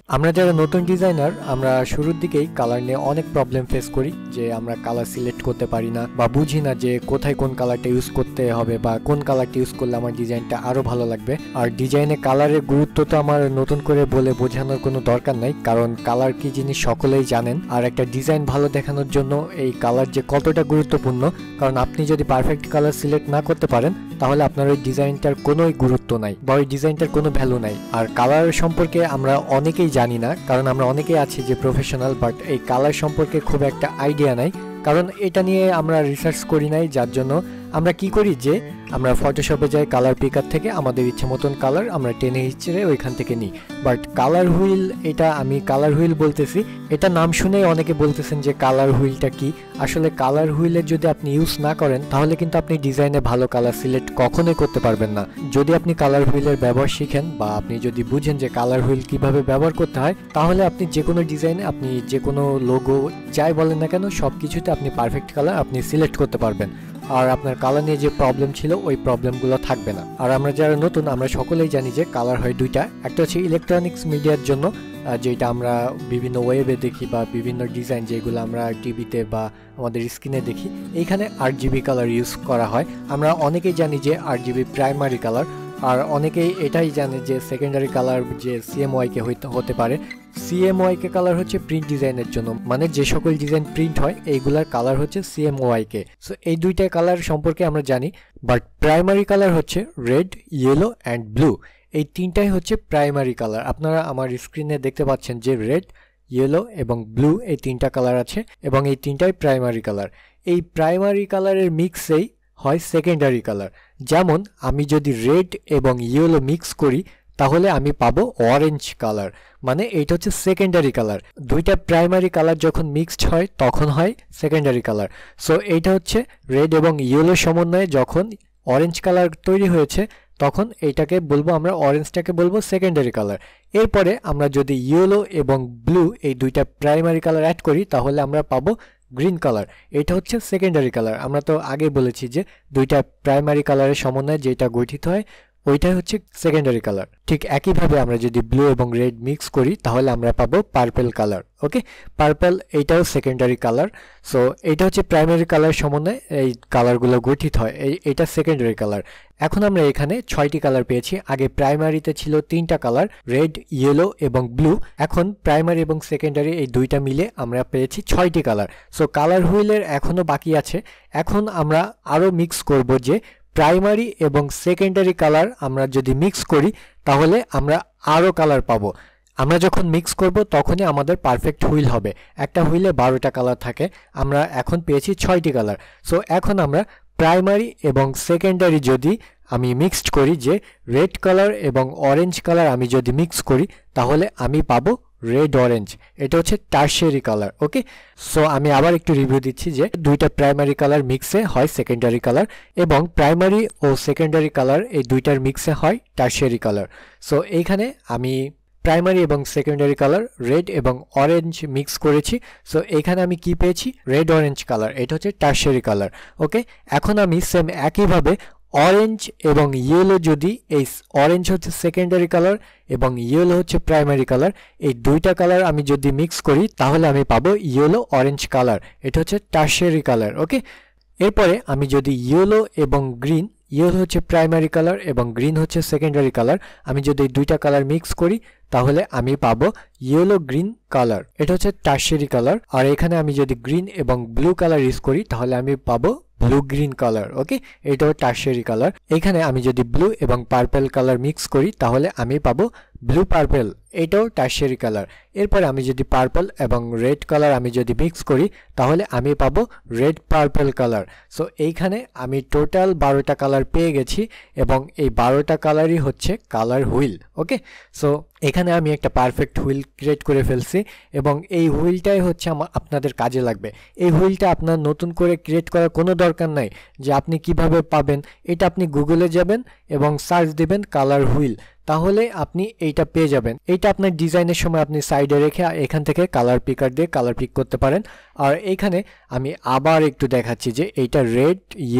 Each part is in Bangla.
আমরা যারা নতুন ডিজাইনার আমরা শুরুর দিকেই কালার নিয়ে অনেক প্রবলেম ফেস করি যে আমরা কালার সিলেক্ট করতে পারি না বা বুঝি না যে কোথায় কোন কালারটা ইউজ করতে হবে বা কোন কালারটা ইউজ করলে আমার ডিজাইনটা আরো ভালো লাগবে। আর ডিজাইনে কালারের গুরুত্ব তো আমার নতুন করে বলে বোঝানোর কোনো দরকার নাই, কারণ কালার কি জিনিস সকলেই জানেন। আর একটা ডিজাইন ভালো দেখানোর জন্য এই কালার যে কতটা গুরুত্বপূর্ণ, কারণ আপনি যদি পারফেক্ট কালার সিলেক্ট না করতে পারেন তাহলে আপনার ওই ডিজাইনটার কোনোই গুরুত্ব নাই বা ওই ডিজাইনটার কোনো ভ্যালু নাই। আর কালার সম্পর্কে আমরা অনেকেই জানি না, কারণ আমরা অনেকেই আছি যে প্রফেশনাল, বাট এই কালার সম্পর্কে খুব একটা আইডিয়া নাই, কারণ এটা নিয়ে আমরা রিসার্চ করি নাই। যার জন্য আমরা কি করি যে আমরা ফটোশপে যাই, কালার পিকার থেকে আমাদের ইচ্ছে মতন কালার আমরা টেনে হিচড়ে ওইখান থেকে নিই। বাট কালার হুইল, এটা আমি কালার হুইল বলতেছি, এটা নাম শুনেই অনেকে বলতেছেন যে কালার হুইলটা কি। আসলে কালার হুইলের যদি আপনি ইউজ না করেন তাহলে কিন্তু আপনি ডিজাইনে ভালো কালার সিলেক্ট কখনোই করতে পারবেন না। যদি আপনি কালার হুইলের ব্যবহার শিখেন বা আপনি যদি বুঝেন যে কালার হুইল কিভাবে ব্যবহার করতে হয়, তাহলে আপনি যে কোনো ডিজাইনে, আপনি যে কোনো লোগো যাই বলেন না কেন, সব কিছুতে আপনি পারফেক্ট কালার আপনি সিলেক্ট করতে পারবেন। আর আপনার কালার নিয়ে যে প্রবলেম ছিল ওই প্রবলেমগুলো থাকবে না। আর আমরা যারা নতুন আমরা সকলেই জানি যে কালার হয় দুইটা, একটা হচ্ছে ইলেকট্রনিক্স মিডিয়ার জন্য যেটা আমরা বিভিন্ন ওয়েবে দেখি বা বিভিন্ন ডিজাইন যেগুলো আমরা টিভিতে বা আমাদের স্ক্রিনে দেখি, এইখানে RGB কালার ইউজ করা হয়। আমরা অনেকেই জানি যে RGB প্রাইমারি কালার, আর অনেকেই এটাই জানে যে সেকেন্ডারি কালার যে CMYK হতে পারে। CMYK কালার হচ্ছে প্রিন্ট ডিজাইনের জন্য, মানে যে সকল ডিজাইন প্রিন্ট হয় এইগুলার কালার হচ্ছে CMYK। সো এই দুইটা কালার সম্পর্কে আমরা জানি, বাট প্রাইমারি কালার হচ্ছে রেড, ইয়েলো অ্যান্ড ব্লু। এই তিনটাই হচ্ছে প্রাইমারি কালার। আপনারা আমার স্ক্রিনে দেখতে পাচ্ছেন যে রেড, ইয়েলো এবং ব্লু এই তিনটা কালার আছে এবং এই তিনটাই প্রাইমারি কালার। এই প্রাইমারি কালারের মিক্সেই হয় সেকেন্ডারি কালার। যেমন আমি যদি রেড এবং ইয়েলো মিক্স করি তাহলে আমি পাবো অরেঞ্জ কালার, মানে এইটা হচ্ছে সেকেন্ডারি কালার। দুইটা প্রাইমারি কালার যখন মিক্সড হয় তখন হয় সেকেন্ডারি কালার। সো এইটা হচ্ছে রেড এবং ইয়েলো সমন্বয়ে যখন অরেঞ্জ কালার তৈরি হয়েছে তখন এইটাকে বলবো আমরা, অরেঞ্জটাকে বলবো সেকেন্ডারি কালার। এরপরে আমরা যদি ইয়েলো এবং ব্লু এই দুইটা প্রাইমারি কালার অ্যাড করি তাহলে আমরা পাবো গ্রিন কালার। এটা হচ্ছে সেকেন্ডারি কালার। আমরা তো আগে বলেছি যে দুইটা প্রাইমারি কালারের সমন্বয়ে যেটা গঠিত হয় ওইটাই হচ্ছে সেকেন্ডারি কালার। ঠিক একইভাবে আমরা যদি ব্লু এবং রেড মিক্স করি তাহলে আমরা পাবো পার্পল কালার। ওকে, পার্পল এইটাও সেকেন্ডারি কালার। সো এইটা হচ্ছে প্রাইমারি কালার সমন্বয়ে এই কালারগুলো গঠিত হয়, এইটা সেকেন্ডারি কালার। এখন আমরা এখানে 6টি কালার পেয়েছি। আগে প্রাইমারিতে ছিল 3টা কালার, রেড, ইয়েলো এবং ব্লু। এখন প্রাইমারি এবং সেকেন্ডারি এই দুইটা মিলে আমরা পেয়েছি 6টি কালার। সো কালার হুইলের এখনো বাকি আছে। এখন আমরা আরো মিক্স করব যে প্রাইমারি এবং সেকেন্ডারি কালার আমরা যদি মিক্স করি তাহলে আমরা আরো কালার পাবো। আমরা যখন মিক্স করব তখনই আমাদের পারফেক্ট হুইল হবে। একটা হুইলে 12টা কালার থাকে, আমরা এখন পেয়েছি 6টি কালার। সো এখন আমরা প্রাইমারি এবং সেকেন্ডারি যদি আমি মিক্সড করি, যে রেড কালার এবং অরেঞ্জ কালার আমি যদি মিক্স করি তাহলে আমি পাবো রেড অরেঞ্জ। এটা হচ্ছে টারশিয়ারি কালার। ওকে, সো আমি আবার একটু রিভিউ দিচ্ছি যে দুইটা প্রাইমারি কালার মিক্সে হয় সেকেন্ডারি কালার এবং প্রাইমারি ও সেকেন্ডারি কালার এই দুইটার মিক্সে হয় টারশিয়ারি কালার। সো এইখানে আমি প্রাইমারি এবং সেকেন্ডারি কালার রেড এবং অরেঞ্জ মিক্স করেছি। সো এখানে আমি কি পেয়েছি? Red orange colour. এটা হচ্ছে টারশিয়ারি কালার। ওকে, এখন আমি সেম একইভাবে অরেঞ্জ এবং ইয়েলো, যদি এই অরেঞ্জ হচ্ছে সেকেন্ডারি কালার এবং ইয়েলো হচ্ছে প্রাইমারি কালার, এই দুইটা কালার আমি যদি মিক্স করি তাহলে আমি পাবো ইয়েলো অরেঞ্জ কালার। এটা হচ্ছে টারশিয়ারি কালার। ওকে, এরপরে আমি যদি ইয়েলো এবং গ্রিন, ইয়েলো হচ্ছে প্রাইমারি কালার এবং গ্রিন হচ্ছে সেকেন্ডারি কালার, আমি যদি এই দুইটা কালার মিক্স করি তাহলে আমি পাবো ইয়েলো গ্রিন কালার। এটা হচ্ছে টারশিয়ারি কালার। আর এখানে আমি যদি গ্রিন এবং ব্লু কালার ইউজ করি তাহলে আমি পাবো ব্লু গ্রিন কালার। ওকে, এটাও টারশিয়ারি কালার। এখানে আমি যদি ব্লু এবং পার্পল কালার মিক্স করি তাহলে আমি পাবো ব্লু পার্পল। এটাও টারশিয়ারি কালার। এরপরে আমি যদি পার্পল এবং রেড কালার আমি যদি মিক্স করি তাহলে আমি পাবো রেড পার্পল কালার। সো এইখানে আমি টোটাল 12টা কালার পেয়ে গেছি এবং এই 12টা কালারই হচ্ছে কালার হুইল। ওকে, সো এখানে আমি একটা পারফেক্ট হুইল ক্রিয়েট করে ফেলছি এবং এই হুইলটাই হচ্ছে আপনাদের কাজে লাগবে। এই হুইলটা আপনার নতুন করে ক্রিয়েট করার কোনো দরকার নাই যে আপনি কিভাবে পাবেন। এটা আপনি গুগলে যাবেন এবং সার্চ দিবেন কালার হুইল, তাহলে আপনি এইটা পেয়ে যাবেন। এইটা আপনার ডিজাইনের সময় আপনি সাইডে রেখে এখান থেকে কালার পিকার দিয়ে কালার পিক করতে পারেন। আর এইখানে আমি আবার একটু দেখাচ্ছি যে এইটা রেড, ইয়েলো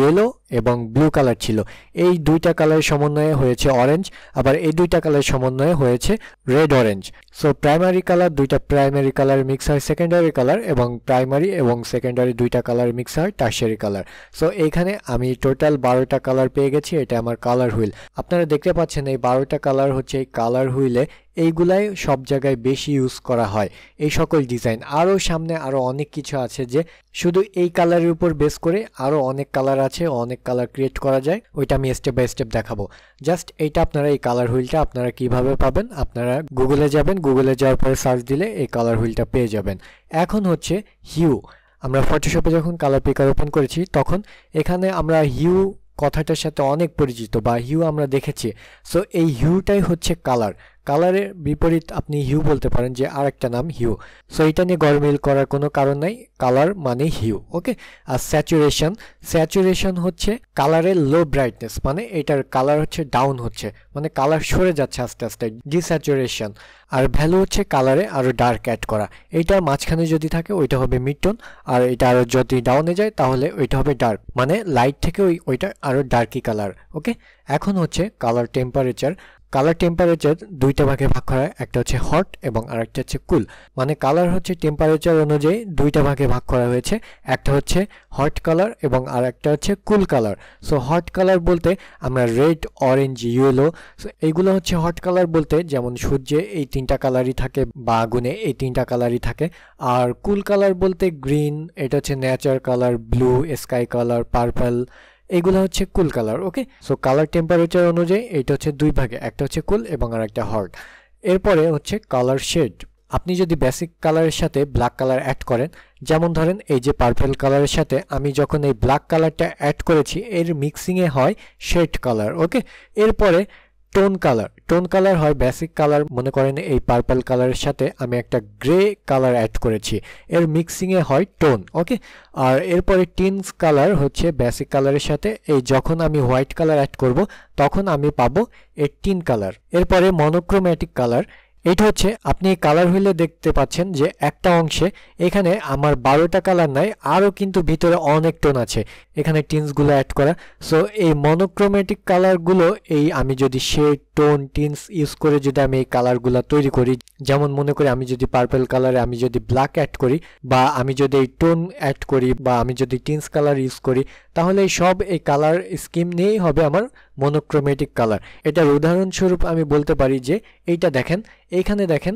এবং ব্লু কালার ছিল। এই দুইটা কালারের সমন্বয়ে হয়েছে অরেঞ্জ, আবার এই দুইটা কালারের সমন্বয়ে হয়েছে red orange. So primary colour, দুইটা প্রাইমারি কালার মিক্স হয় সেকেন্ডারি কালার, এবং প্রাইমারি এবং সেকেন্ডারি দুইটা কালার মিক্স হয় টারশিয়ারি কালার। সো এইখানে আমি টোটাল 12টা কালার পেয়ে গেছি। এটা আমার কালার হুইল। আপনারা দেখতে পাচ্ছেন এই 12টা কালার হচ্ছে এই কালার হুইলে, এইগুলাই সব জায়গায় বেশি ইউজ করা হয় এই সকল ডিজাইন। আরও সামনে আরও অনেক কিছু আছে যে শুধু এই কালারের উপর বেস করে আরও অনেক কালার আছে, অনেক কালার ক্রিয়েট করা যায়, ওইটা আমি স্টেপ বাই স্টেপ দেখাবো। জাস্ট এইটা আপনারা, এই কালার হুইলটা আপনারা কিভাবে পাবেন, আপনারা গুগলে যাবেন, গুগলে যাওয়ার পরে সার্চ দিলে এই কালার হুইলটা পেয়ে যাবেন। এখন হচ্ছে হিউ। আমরা ফটোশপে যখন কালার পিকার ওপেন করেছি তখন এখানে আমরা হিউ কথাটার সাথে অনেক পরিচিত, বা হিউ আমরা দেখেছি। সো এই হিউটাই হচ্ছে কালার। কালারের বিপরীত আপনি হিউ বলতে পারেন যে আরেকটা নাম হিউ। সো এটা নিয়ে গরমিল করার কোনো কারণ নাই, কালার মানে হিউ। ওকে। আর স্যাচুরেশন, স্যাচুরেশন হচ্ছে কালারের লো ব্রাইটনেস, মানে এটার কালার হচ্ছে ডাউন হচ্ছে, মানে কালার সরে যাচ্ছে আস্তে আস্তে, ডিস্যাচুরেশন। আর ভ্যালু হচ্ছে কালারে আরও ডার্ক অ্যাড করা। এইটার মাঝখানে যদি থাকে ওইটা হবে মিড টোন, আর এটা আরও যদি ডাউনে যায় তাহলে ওইটা হবে ডার্ক, মানে লাইট থেকে ওইটা আরও ডার্কি কালার। ওকে। এখন হচ্ছে কালার টেম্পারেচার। কালার টেম্পারেচার দুইটা ভাগে ভাগ করা, একটা হচ্ছে হট এবং আরেকটা হচ্ছে কুল। মানে কালার হচ্ছে টেম্পারেচার অনুযায়ী দুইটা ভাগে ভাগ করা হয়েছে, একটা হচ্ছে হট কালার এবং আরেকটা হচ্ছে cool colour. So hot colour বলতে আমরা রেড, অরেঞ্জ, ইয়েলো, সো এইগুলো হচ্ছে হট কালার বলতে, যেমন সূর্যে এই তিনটা কালারই থাকে বা আগুনে এই তিনটা কালারই থাকে। আর কুল কালার বলতে গ্রিন, এটা হচ্ছে nature colour, blue, sky colour, purple, এগুলো হচ্ছে cool colour. Okay. So colour temperature অনুযায়ী এটা হচ্ছে দুই ভাগে, একটা হচ্ছে কুল এবং আরেকটা হট। এরপরে হচ্ছে কালার শেড। আপনি যদি বেসিক কালারের সাথে ব্ল্যাক কালার অ্যাড করেন, যেমন ধরেন এই যে পার্পল কালারের সাথে আমি যখন এই ব্ল্যাক কালারটা অ্যাড করেছি, এর মিক্সিংয়ে হয় শেড কালার। ওকে। এরপরে টোন কালার। টোন কালার হয় বেসিক কালার, মনে করেন এই পার্পল কালারের সাথে আমি একটা গ্রে কালার অ্যাড করেছি, এর মিক্সিংয়ে হয় টোন। ওকে। আর এরপরে টিনস কালার হচ্ছে বেসিক কালারের সাথে, এই যখন আমি হোয়াইট কালার অ্যাড করব তখন আমি পাবো এর টিন কালার। এরপরে মনোক্রোম্যাটিক কালার। এটা হচ্ছে আপনি কালার হুইলে দেখতে পাচ্ছেন যে একটা অংশে এখানে আমার 12টা কালার নাই, আরও কিন্তু ভিতরে অনেক টোন আছে, এখানে টিনসগুলো অ্যাড করা। সো এই মনোক্রোম্যাটিক কালারগুলো, এই আমি যদি শেড, টোন, টিনস ইউজ করে যদি আমি এই কালারগুলো তৈরি করি, যেমন মনে করি আমি যদি পার্পল কালারে আমি যদি ব্ল্যাক অ্যাড করি, বা আমি যদি এই টোন অ্যাড করি, বা আমি যদি টিনস কালার ইউজ করি, তাহলে সব এই কালার স্কিম নিয়েই হবে আমার মনোক্রোম্যাটিক কালার। এটার উদাহরণস্বরূপ আমি বলতে পারি যে এইটা দেখেন, এইখানে দেখেন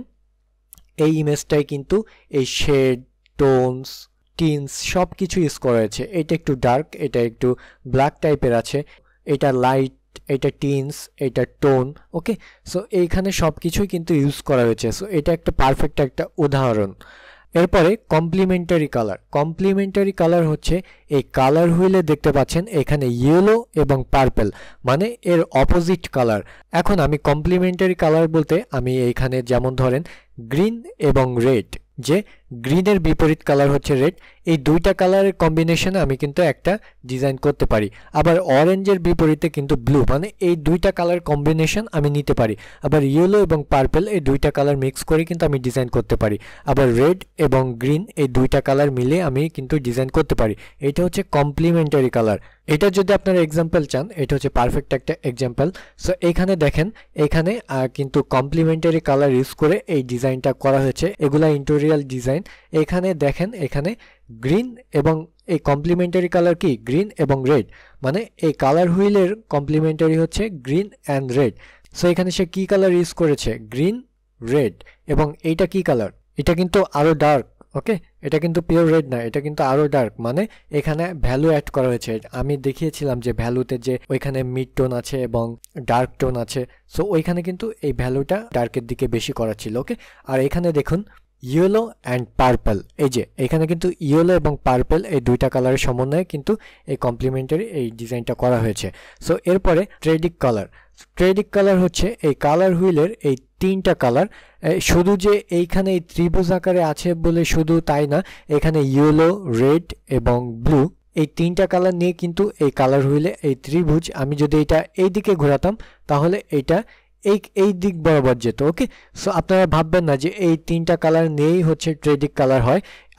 এই ইমেজটাই কিন্তু এই শেড, টোনস, টিনস সব কিছু ইউজ করা হয়েছে। এটা একটু ডার্ক, এটা একটু ব্ল্যাক টাইপের আছে, এটা লাইট, এটা টিনস, এটা টোন। ওকে। সো এইখানে সব কিছুই কিন্তু ইউজ করা হয়েছে। সো এটা একটা পারফেক্ট একটা উদাহরণ। এরপরে কমপ্লিমেন্টারি কালার। কমপ্লিমেন্টারি কালার হচ্ছে এই কালার হুইলে দেখতে পাচ্ছেন এখানে ইয়েলো এবং পার্পল, মানে এর অপোজিট কালার। এখন আমি কমপ্লিমেন্টারি কালার বলতে আমি এইখানে যেমন ধরেন গ্রিন এবং রেড, যে গ্রিনের বিপরীত কালার হচ্ছে রেড, এই দুইটা কালারের কম্বিনেশনে আমি কিন্তু একটা ডিজাইন করতে পারি। আবার অরেঞ্জের বিপরীতে কিন্তু ব্লু, মানে এই দুইটা কালার কম্বিনেশন আমি নিতে পারি। আবার ইয়েলো এবং পার্পল এই দুইটা কালার মিক্স করে কিন্তু আমি ডিজাইন করতে পারি। আবার রেড এবং গ্রিন এই দুইটা কালার মিলে আমি কিন্তু ডিজাইন করতে পারি। এটা হচ্ছে কমপ্লিমেন্টারি কালার। এটা যদি আপনারা এক্সাম্পল চান, এটা হচ্ছে পারফেক্ট একটা এক্সাম্পল। সো এখানে দেখেন, এখানে কিন্তু কমপ্লিমেন্টারি কালার ইউজ করে এই ডিজাইনটা করা হয়েছে, এগুলা ইন্টেরিয়াল ডিজাইন। এখানে দেখেন, এখানে গ্রিন এবং এই কমপ্লিমেন্টারি কালার কি গ্রিন এবং রেড, মানে এই কালার হুইলের কমপ্লিমেন্টারি হচ্ছে গ্রিন অ্যান্ড রেড। সো এখানে সে কি কালার ইউজ করেছে, গ্রিন, রেড। এবং এইটা কি কালার, এটা কিন্তু আরো ডার্ক। ওকে। এটা কিন্তু পিওর রেড না, এটা কিন্তু আরো ডার্ক, মানে এখানে ভ্যালু অ্যাড করা হয়েছে। আমি দেখিয়েছিলাম যে ভ্যালুতে যে ওইখানে মিড টোন আছে এবং ডার্ক টোন আছে। সো ওইখানে কিন্তু এই ভ্যালুটা ডার্কের দিকে বেশি করা ছিল। ওকে। আর এখানে দেখুন ইয়েলো অ্যান্ড পার্পল, এই যে এখানে কিন্তু ইয়েলো এবং পার্পল এই দুইটা কালারের সমন্বয়ে কিন্তু এই কমপ্লিমেন্টারি এই ডিজাইনটা করা হয়েছে। সো এরপরে ট্রেডিক কালার। ট্রেডিক কালার হচ্ছে এই কালার হুইলের এই তিনটা কালার, শুধু যে এইখানে এই ত্রিভুজ আকারে আছে বলে শুধু তাই না, এখানে ইয়েলো, রেড এবং ব্লু এই তিনটা কালার নিয়ে কিন্তু এই কালার হুইলে এই ত্রিভুজ, আমি যদি এটা এই দিকে ঘোরাতাম তাহলে এটা এই দিক বরাবর যেত। ওকে। সো আপনারা ভাববেন না যে এই তিনটা কালার নিয়েই হচ্ছে ট্রেডিক কালার হয়,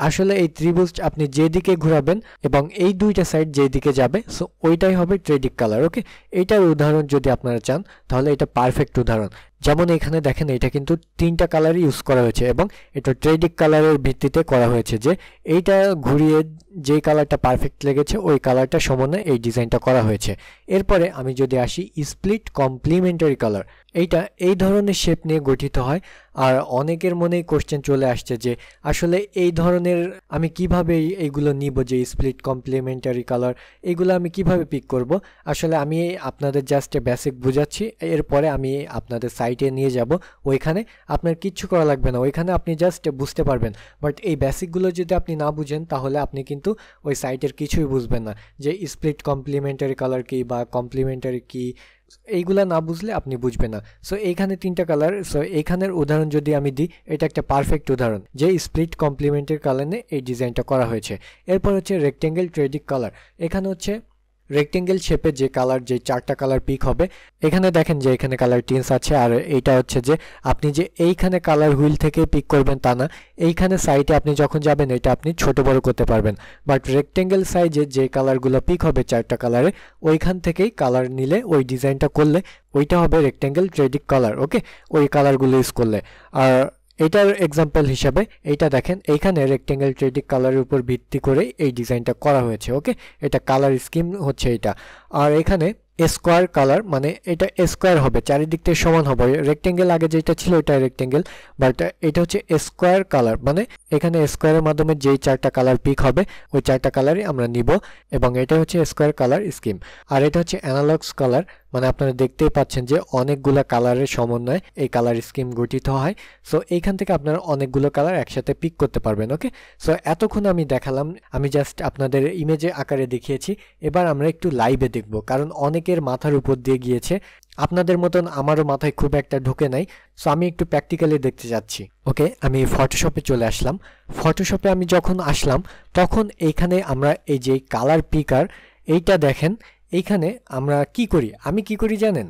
আসলে এই ত্রিভুজ আপনি যেদিকে ঘোরাবেন এবং এই দুইটা সাইড যেদিকে যাবে সো ওইটাই হবে ট্রেডিক কালার। ওকে, এইটার উদাহরণ যদি আপনারা চান তাহলে এটা পারফেক্ট উদাহরণ। যেমন এখানে দেখেন এটা কিন্তু তিনটা কালারই ইউজ করা হয়েছে এবং এটা ট্রেডিক কালারের ভিত্তিতে করা হয়েছে যে এইটা ঘুরিয়ে যে কালারটা পারফেক্ট লেগেছে ওই কালারটা সমন্বয়ে এই ডিজাইনটা করা হয়েছে। এরপরে আমি যদি আসি স্প্লিট কমপ্লিমেন্টারি কালার, এইটা এই ধরনের শেপ নিয়ে গঠিত হয়। আর অনেকের মনেই কোশ্চেন চলে আসছে যে আসলে এই ধরনের আমি কিভাবে এইগুলো নিব, যে স্প্লিট কমপ্লিমেন্টারি কালার এগুলো আমি কিভাবে পিক করব। আসলে আমি আপনাদের জাস্ট বেসিক বুঝাচ্ছি, এরপরে আমি আপনাদের সাইটে নিয়ে যাব, ওইখানে আপনার কিচ্ছু করা লাগবে না, ওইখানে আপনি জাস্ট বুঝতে পারবেন। বাট এই বেসিকগুলো যদি আপনি না বুঝেন তাহলে আপনি কিন্তু ওই সাইটের কিছুই বুঝবেন না, যে স্প্লিট কমপ্লিমেন্টারি কালার কি বা কমপ্লিমেন্টারি কি, এইগুলা না বুঝলে আপনি বুঝবেন না। সো এইখানে তিনটা কালার, সো এইখানের উদাহরণ যদি আমি দিই, এটা একটা পারফেক্ট উদাহরণ যে স্প্লিট কমপ্লিমেন্টারি কালারে এই ডিজাইনটা করা হয়েছে। এরপর হচ্ছে রেক্টেঙ্গেল ট্রেডিক কালার। এখানে হচ্ছে রেক্টেঙ্গেল শেপে যে কালার, যে চারটা কালার পিক হবে, এখানে দেখেন যে এখানে কালার টিন্স আছে। আর এইটা হচ্ছে যে আপনি যে এইখানে কালার হুইল থেকে পিক করবেন তা না, এইখানে সাইডে আপনি যখন যাবেন এটা আপনি ছোট বড় করতে পারবেন। বাট রেক্টেঙ্গেল সাইজে যে কালারগুলো পিক হবে চারটা কালারে, ওইখান থেকেই কালার নিলে ওই ডিজাইনটা করলে ওইটা হবে রেক্টেঙ্গেল ট্রেডিক কালার। ওকে, ওই কালারগুলো ইউজ করলে। আর এটার এক্সাম্পল হিসাবে এইটা দেখেন, এইখানে রেক্টেঙ্গেল ট্রেডিক কালারের উপর ভিত্তি করে এই ডিজাইনটা করা হয়েছে। ওকে, এটা কালার স্কিম হচ্ছে এটা। আর এখানে স্কোয়ার কালার, মানে এটা স্কোয়ার হবে, চারিদিক থেকে সমান হবে। রেক্টেঙ্গেল আগে যেটা ছিল এটা রেক্টেঙ্গেল, বাট এটা হচ্ছে স্কোয়ার কালার, মানে এখানে স্কোয়ারের মাধ্যমে যেই চারটা কালার পিক হবে ওই চারটা কালারই আমরা নিব, এবং এটা হচ্ছে স্কোয়ার কালার স্কিম। আর এটা হচ্ছে অ্যানালগস কালার, মানে আপনারা দেখতেই পাচ্ছেন যে অনেকগুলো কালারের সমন্বয়ে এই কালার স্কিম গঠিত হয়। সো এইখান থেকে আপনারা অনেকগুলো কালার একসাথে পিক করতে পারবেন। ওকে, সো এতক্ষণ আমি দেখালাম, আমি জাস্ট আপনাদের ইমেজে আকারে দেখিয়েছি। এবার আমরা একটু লাইভে দেখব, কারণ অনেকের মাথার উপর দিয়ে গিয়েছে, আপনাদের মতন আমারও মাথায় খুব একটা ঢোকে নাই। সো আমি একটু প্র্যাকটিক্যালি দেখতে যাচ্ছি। ওকে, আমি ফটোশপে চলে আসলাম। ফটোশপে আমি যখন আসলাম তখন এইখানে আমরা এই যে কালার পিকার, এইটা দেখেন, এইখানে আমরা কি করি, আমি কি করি জানেন,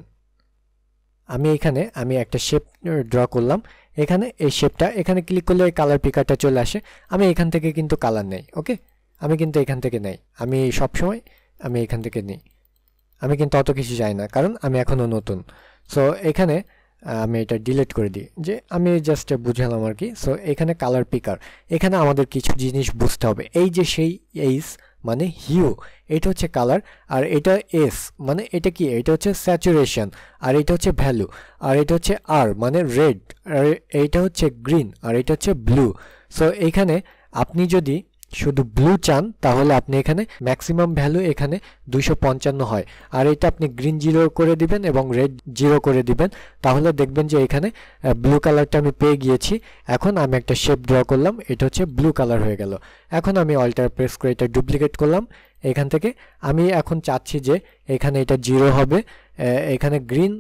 আমি একটা শেপ ড্র করলাম। এখানে এই শেপটা এখানে ক্লিক করলে এই কালার পিকারটা চলে আসে। আমি এখান থেকে কিন্তু কালার নেই। ওকে, আমি কিন্তু এখান থেকে নেই, আমি সবসময় আমি এখান থেকে নিই, আমি কিন্তু অত কিছু চাই না, কারণ আমি এখনও নতুন। সো এখানে আমি এটা ডিলিট করে দিই, যে আমি জাস্ট বুঝালাম আর কি। সো এখানে কালার পিকার, এখানে আমাদের কিছু জিনিস বুঝতে হবে। এই যে সেই এইস মানে হিউ, এটা হচ্ছে কালার। আর এটা এস মানে এটা কি, এটা হচ্ছে স্যাচুরেশন। আর এটা হচ্ছে ভ্যালু। আর এটা হচ্ছে আর মানে রেড। আর এইটা হচ্ছে গ্রিন। আর এটা হচ্ছে ব্লু। সো এইখানে আপনি যদি শুধু ব্লু চান তাহলে আপনি এখানে ম্যাক্সিমাম ভ্যালু এখানে 255 হয়। আর এটা আপনি গ্রিন 0 করে দিবেন এবং রেড 0 করে দিবেন, তাহলে দেখবেন যে এখানে ব্লু কালারটা আমি পেয়ে গিয়েছি। এখন আমি একটা শেপ ড্র করলাম, এটা হচ্ছে ব্লু কালার হয়ে গেল। এখন আমি অল্টার প্রেস করে এটা ডুপ্লিকেট করলাম। এখান থেকে আমি এখন চাচ্ছি যে এখানে এটা 0 হবে, এখানে গ্রিন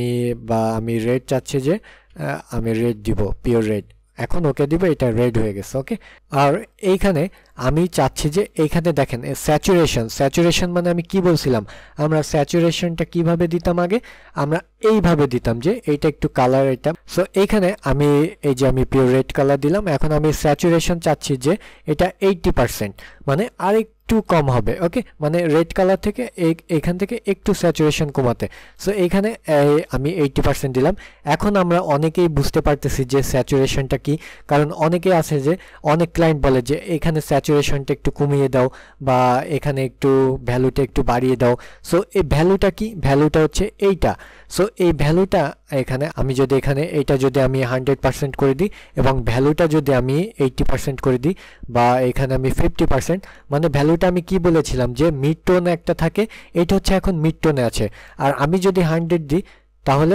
আমি রেড চাচ্ছি যে আমি রেড দিব, পিওর রেড। এখন ওকে দিব, এটা রেড হয়ে গেছে। ওকে, আর এইখানে আমি চাচ্ছি যে এইখানে দেখেন স্যাচুরেশন মানে আমি কি বলছিলাম, আমরা স্যাচুরেশনটা কিভাবে দিতাম, আগে আমরা এইভাবে দিতাম যে এইটা একটু কালার এটা। সো এইখানে আমি এই যে আমি পিওর রেড কালার দিলাম। এখন আমি স্যাচুরেশন চাচ্ছি যে এটা 80%, মানে আরেকটু কম হবে। ওকে, মানে রেড কালার থেকে এখান থেকে একটু স্যাচুরেশন কমাতে। সো এইখানে আমি 80% দিলাম। এখন আমরা অনেকেই বুঝতে পারতেছি যে স্যাচুরেশনটা কি, কারণ অনেকে আছে যে অনেক ক্লায়েন্ট বলে যে এখানে স্যাচুরেশনটা একটু কমিয়ে দাও বা এখানে একটু ভ্যালুটা একটু বাড়িয়ে দাও। সো এই ভ্যালুটা কি, ভ্যালুটা হচ্ছে এইটা। সো এই ভ্যালুটা এখানে আমি যদি এইটা যদি আমি 100% করে দিই এবং ভ্যালুটা যদি আমি 80% করে দিই বা এখানে আমি 50%, মানে ভ্যালুটা আমি কি বলেছিলাম যে মিড টোন একটা থাকে, এটা হচ্ছে এখন মিড টোনে আছে। আর আমি যদি 100 দিই তাহলে,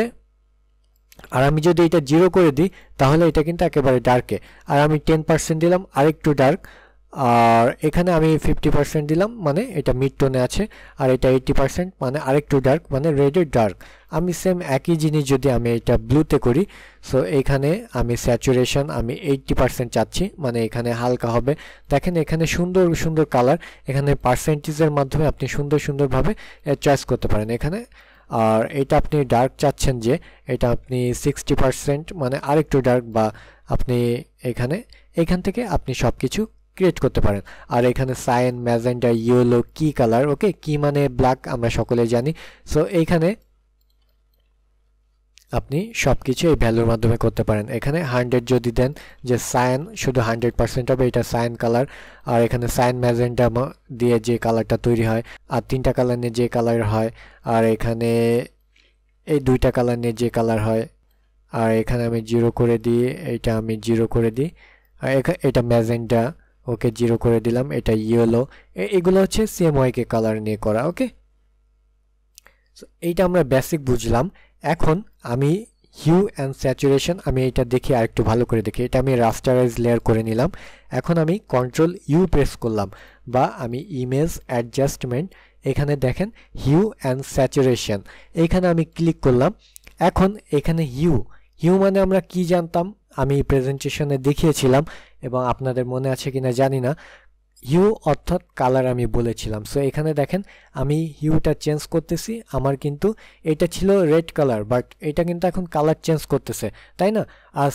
আর আমি যদি এটা 0 করে দিই তাহলে এটা কিন্তু একেবারে ডার্কে। আর আমি 10% দিলাম আরেকটু ডার্ক। আর এখানে আমি 50% দিলাম, মানে এটা মিড টোনে আছে। আর এটা 80% মানে আরেকটু ডার্ক, মানে রেডের ডার্ক। আমি সেম একই জিনিস যদি আমি এটা ব্লুতে করি, সো এখানে আমি স্যাচুরেশন আমি 80% চাচ্ছি, মানে এখানে হালকা হবে। দেখেন এখানে সুন্দর সুন্দর কালার, এখানে পার্সেন্টেজের মাধ্যমে আপনি সুন্দরভাবে চয়েস করতে পারেন এখানে। আর এটা আপনি ডার্ক চাচ্ছেন যে এটা আপনি 60%, মানে আরেকটু ডার্ক, বা আপনি এখান থেকে আপনি সব কিছু ক্রিয়েট করতে পারেন। আর এখানে সাইন, ম্যাজেন্টা, ইয়েলো, কি কালার, ওকে, কি মানে ব্ল্যাক, আমরা সকলে জানি। সো এইখানে আপনি সবকিছু এই ভ্যালুর মাধ্যমে করতে পারেন। এখানে 100 যদি দেন যে সায়ান শুধু 100% হবে, এটা সায়ান কালার। আর এখানে সায়ান ম্যাজেন্টা দিয়ে যে কালারটা তৈরি হয়, আর 3টা কালার নিয়ে যে কালার হয়, আর এখানে এই 2টা কালার নিয়ে যে কালার হয়। আর এখানে আমি 0 করে দিই, এটা আমি 0 করে দিই। আর এটা ম্যাজেন্টা, ওকে 0 করে দিলাম। এটা ইয়েলো, এগুলো হচ্ছে CMYK কালার নিয়ে করা, ওকে। এইটা আমরা বেসিক বুঝলাম। এখন আমি হিউ অ্যান্ড স্যাচুরেশন, আমি এটা দেখি আর একটু ভালো করে দেখি। এটা আমি রাস্টারাইজ লেয়ার করে নিলাম। এখন আমি Ctrl+U প্রেস করলাম, বা আমি ইমেজ অ্যাডজাস্টমেন্ট, এখানে দেখেন হিউ অ্যান্ড স্যাচুরেশন, এখানে আমি ক্লিক করলাম। এখন এখানে হিউ মানে আমরা কি জানতাম, আমি প্রেজেন্টেশনে দেখিয়েছিলাম এবং আপনাদের মনে আছে কিনা জানি না। হিউ অর্থাৎ কালার আমি বলেছিলাম। সো এখানে দেখেন আমি হিউটা চেঞ্জ করতেছি। আমার কিন্তু এটা ছিল রেড কালার, বাট এটা কিন্তু এখন কালার চেঞ্জ করতেছে, তাই না? আর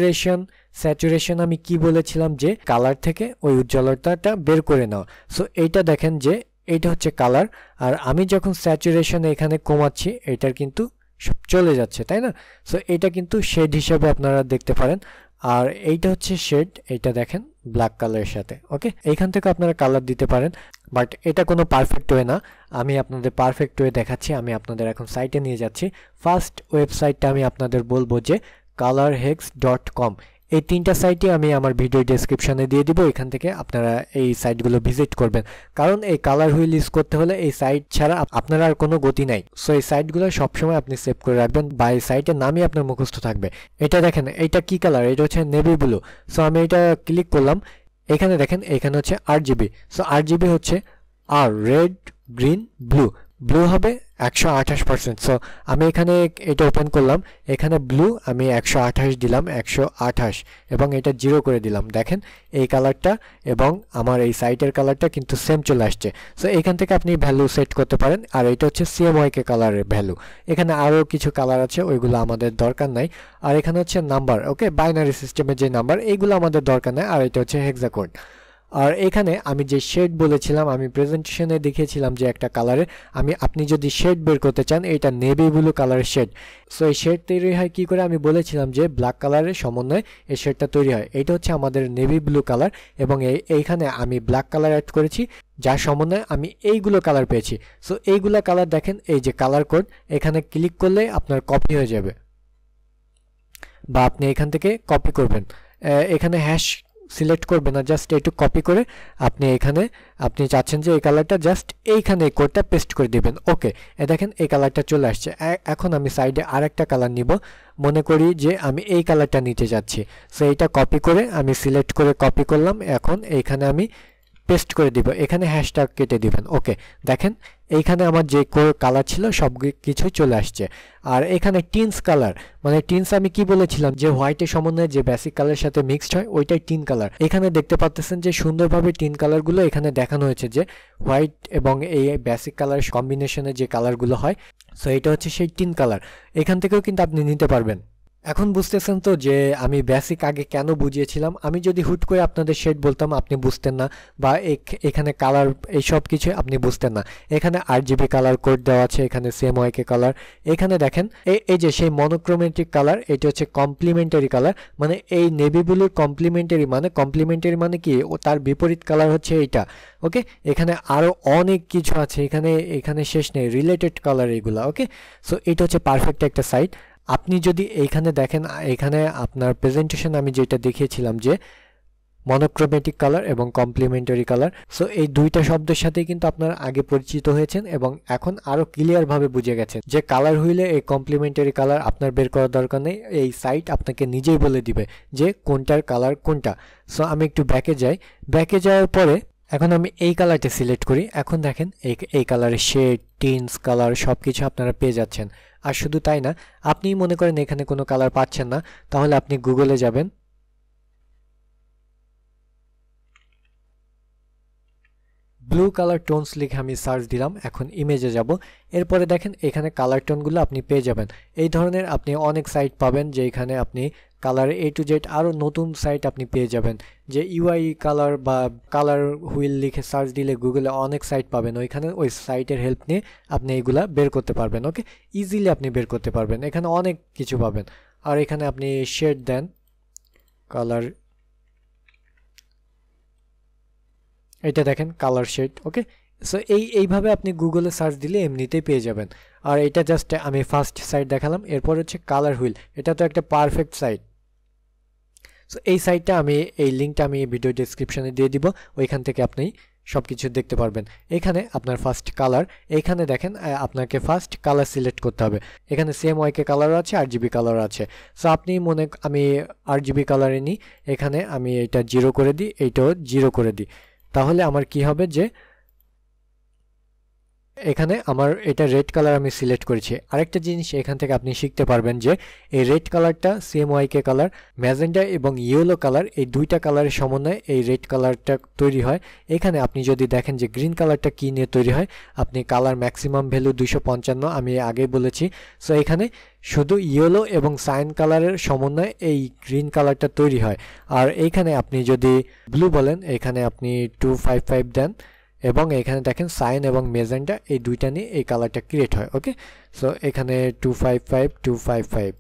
স্যাচুরেশন আমি কি বলেছিলাম, যে কালার থেকে ওই উজ্জ্বলতাটা বের করে নেওয়া। সো এইটা দেখেন যে এইটা হচ্ছে কালার, আর আমি যখন স্যাচুরেশন এখানে কমাচ্ছি এটার কিন্তু সব চলে যাচ্ছে, তাই না? সো এটা কিন্তু শেড হিসাবে আপনারা দেখতে পারেন। আর এইটা হচ্ছে শেড, এইটা দেখেন ব্ল্যাক কালারের সাথে, ওকে। এইখান থেকে আপনারা কালার দিতে পারেন, বাট এটা কোনো পারফেক্ট ওয়ে না। আমি আপনাদের পারফেক্ট ওয়ে দেখাচ্ছি। আমি আপনাদের এখন সাইটে নিয়ে যাচ্ছি। ফার্স্ট ওয়েবসাইটটা আমি আপনাদের বলবো যে colorhex.com। এই 3টা সাইটই আমি আমার ভিডিও ডেসক্রিপশনে দিয়ে দিব। এখান থেকে আপনারা এই সাইটগুলো ভিজিট করবেন, কারণ এই কালার হুইল ইউজ করতে হলে এই সাইট ছাড়া আপনার আর কোনো গতি নাই। সো এই সাইটগুলো সবসময় আপনি সেভ করে রাখবেন, বা এই সাইটের নামই আপনার মুখস্থ থাকবে। এটা দেখেন, এটা কি কালার, এটা হচ্ছে নেভি ব্লু। সো আমি এটা ক্লিক করলাম। এখানে দেখেন, এখানে হচ্ছে RGB। সো RGB হচ্ছে আর রেড, গ্রিন, ব্লু। ব্লু হবে 128%। সো আমি এখানে এটা ওপেন করলাম, এখানে ব্লু আমি 128 দিলাম, 128, এবং এটা 0 করে দিলাম। দেখেন এই কালারটা এবং আমার এই সাইটের কালারটা কিন্তু সেম চলে আসছে। সো এখান থেকে আপনি ভ্যালু সেট করতে পারেন। আর এটা হচ্ছে CMYK কালারের ভ্যালু। এখানে আরও কিছু কালার আছে, ওইগুলো আমাদের দরকার নাই। আর এখানে হচ্ছে নাম্বার, ওকে, বাইনারি সিস্টেমের যে নাম্বার, এইগুলো আমাদের দরকার নাই। আর এটা হচ্ছে হেক্সাকোড। আর এখানে আমি যে শেড বলেছিলাম, আমি প্রেজেন্টেশনে দেখিয়েছিলাম যে একটা কালারের আপনি যদি শেড বের করতে চান, এটা নেভি ব্লু কালারের শেড। সো এই শেড তৈরি হয় কি করে, আমি বলেছিলাম যে ব্ল্যাক কালারের সমন্বয়ে এই শেডটা তৈরি হয়। এটা হচ্ছে আমাদের নেভি ব্লু কালার, এবং এইখানে আমি ব্ল্যাক কালার অ্যাড করেছি, যার সমন্বয়ে আমি এইগুলো কালার পেয়েছি। সো এইগুলো কালার দেখেন, এই যে কালার কোড, এখানে ক্লিক করলে আপনার কপি হয়ে যাবে, বা আপনি এখান থেকে কপি করবেন। এখানে হ্যাশ সিলেক্ট করবেন না, জাস্ট একটু কপি করে আপনি এখানে আপনি চাচ্ছেন যে এই কালারটা জাস্ট এইখানে এই কোডটা পেস্ট করে দিবেন, ওকে। দেখেন এই কালারটা চলে আসছে। এখন আমি সাইডে আরেকটা কালার নিব, মনে করি যে আমি এই কালারটা নিতে যাচ্ছি। সো এইটা কপি করে আমি সিলেক্ট করে কপি করলাম। এখন এইখানে আমি পেস্ট করে দিব, এখানে হ্যাশট্যাগ কেটে দিবেন, ওকে। দেখেন এইখানে আমার যে কালার ছিল সব কিছুই চলে আসছে। আর এখানে টিনস কালার, মানে টিনস আমি কি বলেছিলাম, যে হোয়াইটের সমন্বয়ে যে বেসিক কালারের সাথে মিক্সড হয় ওইটাই টিন কালার। এখানে দেখতে পাচ্ছেন যে সুন্দরভাবে টিন কালারগুলো এখানে দেখানো হয়েছে, যে হোয়াইট এবং এই বেসিক কালার কম্বিনেশনে যে কালারগুলো হয়। সো এটা হচ্ছে সেই টিন কালার। এখান থেকেও কিন্তু আপনি নিতে পারবেন। এখন বুঝতেছেন তো যে আমি বেসিক আগে কেন বুঝিয়েছিলাম। আমি যদি হুট করে আপনাদের শেড বলতাম আপনি বুঝতেন না, বা এখানে কালার এই সব কিছু আপনি বুঝতেন না। এখানে RGB কালার কোড দেওয়া আছে, এখানে CMYK কালার। এখানে দেখেন এই যে সেই মনোক্রোমেটিক কালার, এটি হচ্ছে কমপ্লিমেন্টারি কালার, মানে এই নেভি ব্লুর কমপ্লিমেন্টারি মানে কি, তার বিপরীত কালার হচ্ছে এইটা, ওকে। এখানে আরও অনেক কিছু আছে, এখানে শেষ নেই, রিলেটেড কালার এগুলা, ওকে। সো এটা হচ্ছে পারফেক্ট একটা সাইট। আপনি যদি এইখানে দেখেন, এখানে আপনার প্রেজেন্টেশন আমি যেটা দেখিয়েছিলাম যে মনোক্রোমেটিক কালার এবং কমপ্লিমেন্টারি কালার। সো এই দুইটা শব্দের সাথে কিন্তু আপনারা আগে পরিচিত হয়েছেন, এবং এখন আরও ক্লিয়ারভাবে বুঝে গেছেন যে কালার হুইলে এই কমপ্লিমেন্টারি কালার আপনার বের করার দরকার নেই। এই সাইট আপনাকে নিজেই বলে দিবে যে কোনটার কালার কোনটা। সো আমি একটু ব্যাকে যাই। ব্যাকে যাওয়ার পরে এখন আমি এই কালারটা সিলেক্ট করি। এখন দেখেন এই কালারের শেড, টিনস কালার সব কিছু আপনারা পেয়ে যাচ্ছেন। আর শুধু তাই না, আপনি মনে করেন এখানে কোনো কালার পাচ্ছেন না, তাহলে আপনি গুগলে যাবেন, ব্লু কালার টোনস লিখে আমি সার্চ দিলাম। এখন ইমেজে যাব। এরপরে দেখেন এখানে কালার টোনগুলো আপনি পেয়ে যাবেন। এই ধরনের আপনি অনেক সাইট পাবেন যে এখানে আপনি কালার A to Z আরও নতুন সাইট আপনি পেয়ে যাবেন, যে ইউআই কালার বা কালার হুইল লিখে সার্চ দিলে গুগলে অনেক সাইট পাবেন, ওইখানে ওই সাইটের হেল্প নিয়ে আপনি এইগুলা বের করতে পারবেন। ওকে, ইজিলি আপনি বের করতে পারবেন, এখানে অনেক কিছু পাবেন। আর এখানে আপনি শেড দেন কালার, এটা দেখেন কালার শেড। ওকে, সো এইভাবে আপনি গুগলে সার্চ দিলে এমনিতেই পেয়ে যাবেন। আর এটা জাস্ট আমি ফার্স্ট সাইট দেখালাম, এরপর হচ্ছে কালার হুইল, এটা তো একটা পারফেক্ট সাইট। সো এই সাইটটা এই লিঙ্কটা আমি ভিডিও ডেসক্রিপশনে দিয়ে দিব, ওইখান থেকে আপনি সব কিছু দেখতে পারবেন। এখানে আপনার ফার্স্ট কালার, এইখানে দেখেন আপনাকে ফার্স্ট কালার সিলেক্ট করতে হবে। এখানে CMYK কালার আছে, RGB কালার আছে। সো আপনি আমি RGB কালারে নিই, এখানে আমি এটা 0 করে দিই, এইটাও 0 করে দিই। তাহলে আমার কি হবে যে এখানে আমার এটা রেড কালার আমি সিলেক্ট করেছি। আরেকটা জিনিস এখান থেকে আপনি শিখতে পারবেন যে এই রেড কালারটা CMYK কালার, ম্যাজেন্টা এবং ইয়েলো কালার, এই দুইটা কালারের সমন্বয়ে এই রেড কালারটা তৈরি হয়। এখানে আপনি যদি দেখেন যে গ্রিন কালারটা কী নিয়ে তৈরি হয়, আপনি কালার ম্যাক্সিমাম ভ্যালু 255 আমি আগেই বলেছি। সো এখানে শুধু ইয়েলো এবং সাইন কালারের সমন্বয়ে এই গ্রিন কালারটা তৈরি হয়। আর এইখানে আপনি যদি ব্লু বলেন, এখানে আপনি 255 দেন এবং এখানে দেখেন সাইন এবং মেজেন্টা এই দুইটা নিয়ে এই কালারটা ক্রিয়েট হয়। ওকে, সো এখানে 255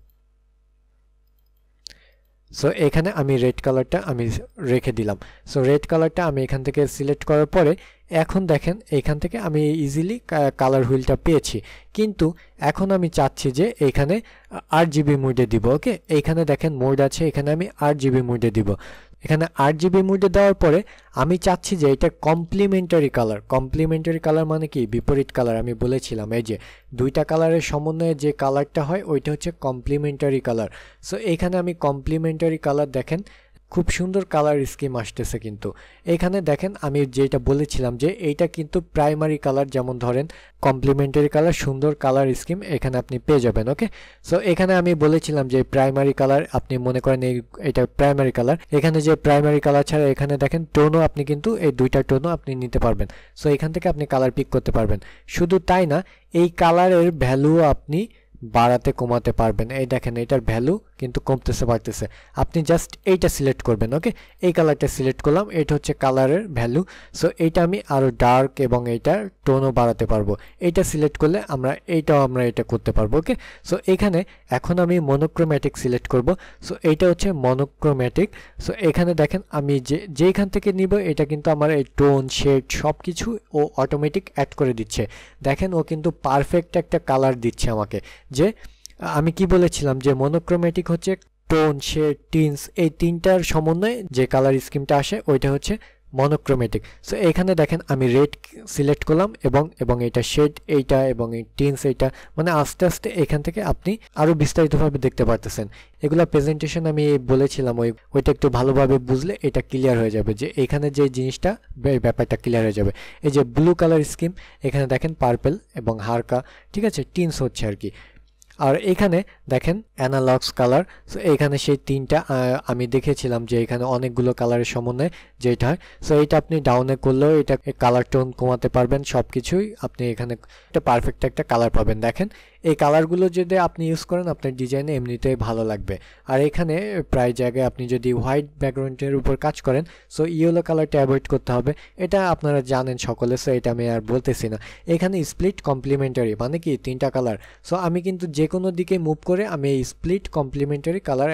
সো এখানে আমি রেড কালারটা আমি রেখে দিলাম। সো রেড কালারটা আমি এখান থেকে সিলেক্ট করার পরে এখন দেখেন এখান থেকে আমি ইজিলি কালার হুইলটা পেয়েছি, কিন্তু এখন আমি চাচ্ছি যে এখানে RGB মোডে দিব। ওকে, এইখানে দেখেন মোড আছে, এখানে আমি RGB মোডে দিব। এখানে RGB মোডে দেওয়ার পরে আমি চাচ্ছি যে এটা কমপ্লিমেন্টারি কালার। কমপ্লিমেন্টারি কালার মানে কি? বিপরীত কালার। আমি বলেছিলাম এই যে দুইটা কালারের সমন্বয়ে যে কালারটা হয় ওইটা হচ্ছে কমপ্লিমেন্টারি কালার। সো এখানে আমি কমপ্লিমেন্টারি কালার দেখেন খুব সুন্দর কালার স্কিম আসতেছে। কিন্তু এখানে দেখেন আমি যেটা বলেছিলাম যে এইটা কিন্তু প্রাইমারি কালার, যেমন ধরেন কমপ্লিমেন্টারি কালার, সুন্দর কালার স্কিম এখানে আপনি পেয়ে যাবেন। ওকে, সো এখানে আমি বলেছিলাম যে প্রাইমারি কালার আপনি মনে করেন এটা প্রাইমারি কালার। এখানে যে প্রাইমারি কালার ছাড়া এখানে দেখেন টোনও আপনি কিন্তু এই দুইটা টোনও আপনি নিতে পারবেন। সো এখান থেকে আপনি কালার পিক করতে পারবেন। শুধু তাই না, এই কালারের ভ্যালু আপনি বাড়াতে কমাতে পারবেন। এই দেখেন এটার ভ্যালু কিন্তু কমতেছে বাড়তেছে, আপনি জাস্ট এইটা সিলেক্ট করবেন। ওকে, এই কালারটা সিলেক্ট করলাম, এটা হচ্ছে কালারের ভ্যালু। সো এইটা আমি আরও ডার্ক এবং এইটার টোনও বাড়াতে পারবো। এইটা সিলেক্ট করলে আমরা এটা করতে পারবো। ওকে, সো এখানে এখন আমি মনোক্রোম্যাটিক সিলেক্ট করব। সো এইটা হচ্ছে মনোক্রোম্যাটিক। সো এখানে দেখেন আমি যেখান থেকে নিব এটা কিন্তু আমার এই টোন শেড সব কিছু ও অটোমেটিক অ্যাড করে দিচ্ছে। দেখেন ও কিন্তু পারফেক্ট একটা কালার দিচ্ছে আমাকে। যে আমি কি বলেছিলাম যে মনোক্রোম্যাটিক হচ্ছে টোন শেড টিন্স এই তিনটার সমন্বয়ে যে কালার স্কিমটা আসে ওইটা হচ্ছে মনোক্রোম্যাটিক। সো এখানে দেখেন আমি রেড সিলেক্ট করলাম এবং এটা শেড এইটা এবং এই টিন্স এইটা, মানে আস্তে আস্তে এখান থেকে আপনি আরও বিস্তারিতভাবে দেখতে পারতেছেন। এগুলা প্রেজেন্টেশন আমি বলেছিলাম, ওইটা একটু ভালোভাবে বুঝলে এটা ক্লিয়ার হয়ে যাবে যে এখানে যে জিনিসটা ব্যাপারটা ক্লিয়ার হয়ে যাবে। এই যে ব্লু কালার স্কিম, এখানে দেখেন পার্পল এবং হালকা, ঠিক আছে, টিন্স হচ্ছে আর কি। আর এখানে দেখেন অ্যানালগস কালার। সো এখানে সেই তিনটা আমি দেখেছিলাম যে এখানে অনেকগুলো কালারের সমন্বয়ে যেটা হয়। সো এটা আপনি ডাউনে করলেও এটা কালার টোন কমাতে পারবেন, সব কিছুই আপনি এখানে একটা পারফেক্ট একটা কালার পাবেন। দেখেন এই কালারগুলো যদি আপনি ইউজ করেন আপনার ডিজাইনে এমনিতেই ভালো লাগবে। আর এখানে প্রায় জায়গায় আপনি যদি হোয়াইট ব্যাকগ্রাউন্ডের উপর কাজ করেন, সো ইয়েলো কালারটা অ্যাভয়েড করতে হবে, এটা আপনারা জানেন সকলে। সো এটা আমি আর বলতেছি না। এখানে স্প্লিট কমপ্লিমেন্টারি মানে কি তিনটা কালার। সো আমি কিন্তু যে কোনো দিকে মুভ করে আমি এই স্প্লিট কমপ্লিমেন্টারি কালার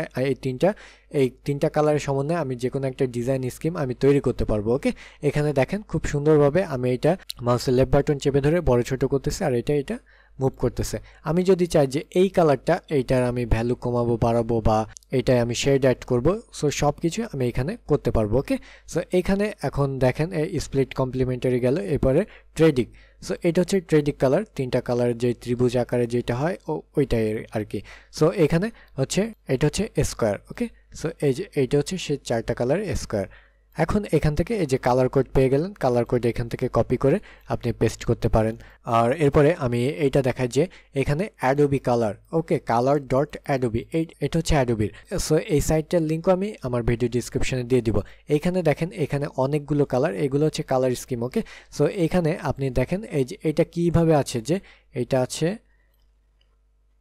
এই তিনটা কালারের সমন্বয়ে আমি যে কোনো একটা ডিজাইন স্কিম আমি তৈরি করতে পারবো। ওকে, এখানে দেখেন খুব সুন্দরভাবে আমি এটা মাউসের লেফট বাটন চেপে ধরে বড় ছোট করতেছি আর এটা মুভ করতেছে। আমি যদি চাই যে এই কালারটা এইটার আমি ভ্যালু কমাবো বাড়াবো বা এইটাই আমি শেড অ্যাড করব, সো সব কিছু আমি এখানে করতে পারবো। ওকে, সো এখানে এখন দেখেন এই স্প্লিট কমপ্লিমেন্টারি গেল। এরপরে ট্রেডিং। সো এটা হচ্ছে ট্রেডিং কালার, তিনটা কালার যে ত্রিভুজ আকারে যেটা হয় ওইটাই আর কি। সো এখানে হচ্ছে এটা হচ্ছে স্কোয়ার। ওকে, সো এইটা হচ্ছে সে চারটা কালার স্কোয়ার। এখন এখান থেকে এই যে কালার কোড পেয়ে গেলেন, কালার কোড এখান থেকে কপি করে আপনি পেস্ট করতে পারেন। আর এরপরে আমি এইটা দেখাই যে এখানে Adobe colour. Okay, colour dot Adobe, এটা হচ্ছে অ্যাডোবির। সো এই সাইটটার লিঙ্কও আমি আমার ভিডিও ডিসক্রিপশনে দিয়ে দিব। এইখানে দেখেন এখানে অনেকগুলো কালার, এগুলো হচ্ছে কালার স্কিম। ওকে, সো এখানে আপনি দেখেন এই যে এটা কিভাবে আছে, যে এটা আছে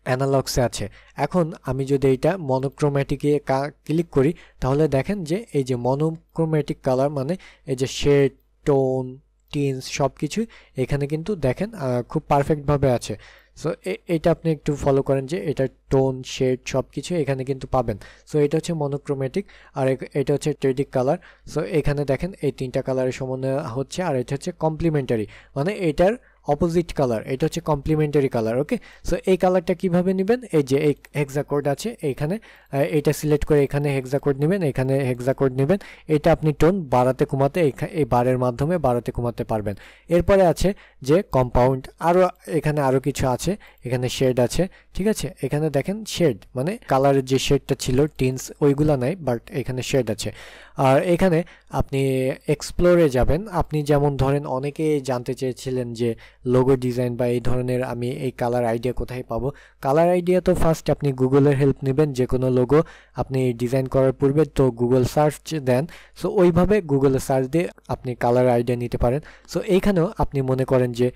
অ্যানালগসে আছে। এখন আমি যদি এইটা মনোক্রোম্যাটিকে ক্লিক করি তাহলে দেখেন যে এই যে মনোক্রোম্যাটিক কালার মানে এই যে শেড, টোন, টিন্স সব কিছু এখানে কিন্তু দেখেন খুব পারফেক্টভাবে আছে। সো এটা আপনি একটু ফলো করেন যে এটা টোন, শেড সব কিছু এখানে কিন্তু পাবেন। সো এটা হচ্ছে মনোক্রোম্যাটিক, আর এটা হচ্ছে ট্রেডিক কালার। সো এখানে দেখেন এই তিনটা কালারের সমন্বয় হচ্ছে, আর এটা হচ্ছে কমপ্লিমেন্টারি মানে এটার অপোজিট কালার, এটা হচ্ছে কমপ্লিমেন্টারি কালার। ওকে, সো এই কালারটা কিভাবে নেবেন, এই যে এই হেক্সাকোড আছে এইখানে, এটা সিলেক্ট করে এখানে হেক্সাকোড নেবেন, এখানে হেক্সাকোড নেবেন, এটা আপনি টোন বাড়াতে কমাতে এই বারের মাধ্যমে বাড়াতে কমাতে পারবেন। এরপরে আছে যে কম্পাউন্ড, এখানে আরও কিছু আছে, এখানে শেড আছে, ঠিক আছে। এখানে দেখেন শেড মানে কালারের যে শেডটা ছিল টিন্স ওইগুলা নাই, বাট এখানে শেড আছে। আর এখানে আপনি এক্সপ্লোরে যাবেন, আপনি যেমন ধরেন অনেকে জানতে চেয়েছিলেন যে লোগো ডিজাইন বা এই ধরনের আমি এই কালার আইডিয়া কোথায় পাবো। কালার আইডিয়া তো ফার্স্ট আপনি গুগলের হেল্প নেবেন, যে কোনো লোগো আপনি ডিজাইন করার পূর্বে তো গুগল সার্চ দেন, সো ওইভাবে গুগলে সার্চ দিয়ে আপনি কালার আইডিয়া নিতে পারেন। সো এইখানেও আপনি মনে করেন যে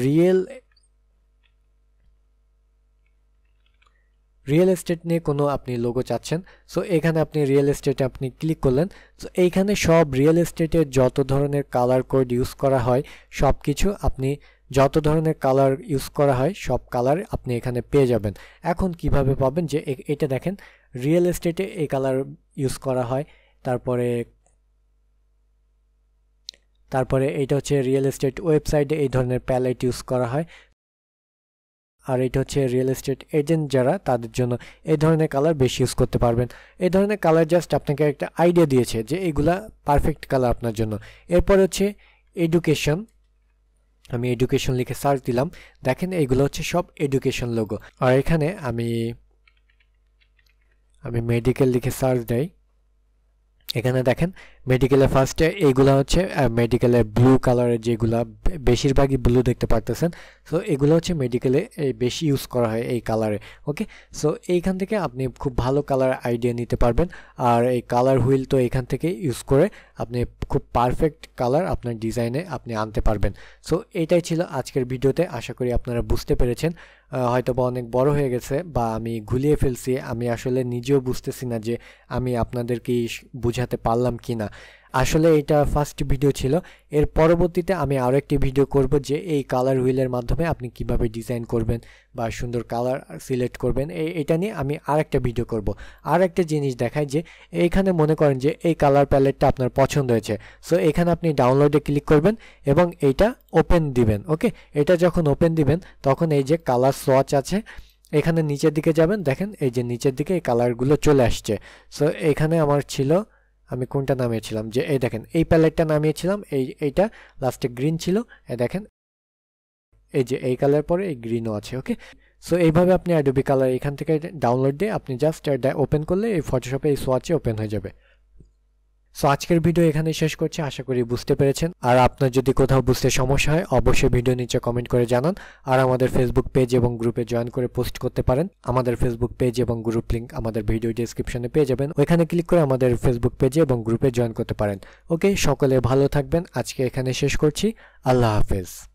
রিয়েল এস্টেট নিয়ে কোনো আপনি লোগো চাচ্ছেন, সো এখানে আপনি রিয়েল এস্টেটে আপনি ক্লিক করলেন। সো এইখানে সব রিয়েল এস্টেটের যত ধরনের কালার কোড ইউজ করা হয় সব কিছু আপনি যত ধরনের কালার ইউজ করা হয় সব কালার আপনি এখানে পেয়ে যাবেন। এখন কিভাবে পাবেন, যে এটা দেখেন রিয়েল এস্টেটে এই কালার ইউজ করা হয়, তারপরে এটা হচ্ছে রিয়েল এস্টেট ওয়েবসাইটে এই ধরনের প্যালেট ইউজ করা হয়, আর এটা হচ্ছে রিয়েল এস্টেট এজেন্ট যারা তাদের জন্য এই ধরনের কালার বেশি ইউজ করতে পারবেন। এই ধরনের কালার জাস্ট আপনাকে একটা আইডিয়া দিয়েছে যে এগুলা পারফেক্ট কালার আপনার জন্য। এরপর হচ্ছে এডুকেশন, আমি এডুকেশন লিখে সার্চ দিলাম, দেখেন এইগুলো হচ্ছে সব এডুকেশন লোগো। আর এখানে আমি মেডিকেল লিখে সার্চ দেই, এখানে দেখেন মেডিকেলের ফার্স্টে এইগুলা হচ্ছে মেডিকেলের ব্লু কালারের, যেগুলা বেশিরভাগই ব্লু দেখতে পারতেছেন। সো এগুলো হচ্ছে মেডিকেলে বেশি ইউজ করা হয় এই কালারে। ওকে, সো এইখান থেকে আপনি খুব ভালো কালার আইডিয়া নিতে পারবেন, আর এই কালার হুইল তো এখান থেকে ইউজ করে আপনি খুব পারফেক্ট কালার আপনার ডিজাইনে আপনি আনতে পারবেন। সো এটাই ছিল আজকের ভিডিওতে, আশা করি আপনারা বুঝতে পেরেছেন। হয়তো বা অনেক বড় হয়ে গেছে বা আমি গুলিয়ে ফেলছি, আমি আসলে নিজেও বুঝতেছি না যে আমি আপনাদেরকে বুঝাতে পারলাম কি না। আসলে এটা ফার্স্ট ভিডিও ছিল, এর পরবর্তীতে আমি আরও একটি ভিডিও করব যে এই কালার হুইলের মাধ্যমে আপনি কিভাবে ডিজাইন করবেন বা সুন্দর কালার সিলেক্ট করবেন, এটা নিয়ে আমি আরেকটা ভিডিও করব। আর একটা জিনিস দেখায় যে এইখানে মনে করেন যে এই কালার প্যালেটটা আপনার পছন্দ হয়েছে, সো এখানে আপনি ডাউনলোডে ক্লিক করবেন এবং এইটা ওপেন দিবেন। ওকে, এটা যখন ওপেন দিবেন তখন এই যে কালার সোয়াচ আছে এখানে নিচের দিকে যাবেন, দেখেন এই যে নিচের দিকে এই কালারগুলো চলে আসছে। সো এখানে আমার ছিল, আমি কোনটা নামিয়েছিলাম, যে এই দেখেন এই প্যালেটটা নামিয়েছিলাম, এইটা লাস্টে গ্রিন ছিল, দেখেন এই যে এই কালার পরে এই গ্রিনও আছে। ওকে, সো এইভাবে আপনি অ্যাডোবি কালার এখান থেকে ডাউনলোড দিয়ে আপনি জাস্ট ওপেন করলে এই ফটোশপে এই সোয়াচে ওপেন হয়ে যাবে। সো আজকের ভিডিও এখানে শেষ করছি, আশা করি বুঝতে পেরেছেন। আর আপনার যদি কোথাও বুঝতে সমস্যা হয় অবশ্যই ভিডিও নিচে কমেন্ট করে জানান, আর আমাদের ফেসবুক পেজ এবং গ্রুপে জয়েন করে পোস্ট করতে পারেন। আমাদের ফেসবুক পেজ এবং গ্রুপ লিংক আমাদের ভিডিও ডেসক্রিপশনে পেয়ে যাবেন, ওইখানে ক্লিক করে আমাদের ফেসবুক পেজে এবং গ্রুপে জয়েন করতে পারেন। ওকে, সকলে ভালো থাকবেন, আজকে এখানে শেষ করছি, আল্লাহ হাফেজ।